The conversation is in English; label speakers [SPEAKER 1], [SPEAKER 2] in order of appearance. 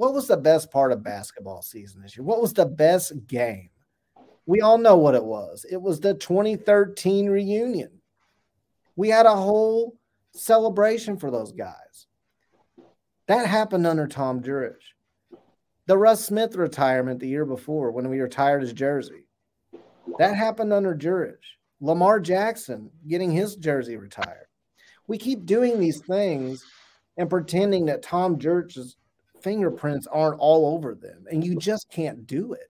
[SPEAKER 1] what was the best part of basketball season this year? What was the best game? We all know what it was. It was the 2013 reunion. We had a whole celebration for those guys. That happened under Tom Jurich. The Russ Smith retirement the year before when we retired his jersey. That happened under Jurich. Lamar Jackson getting his jersey retired. We keep doing these things and pretending that Tom Jurich's fingerprints aren't all over them, and you just can't do it.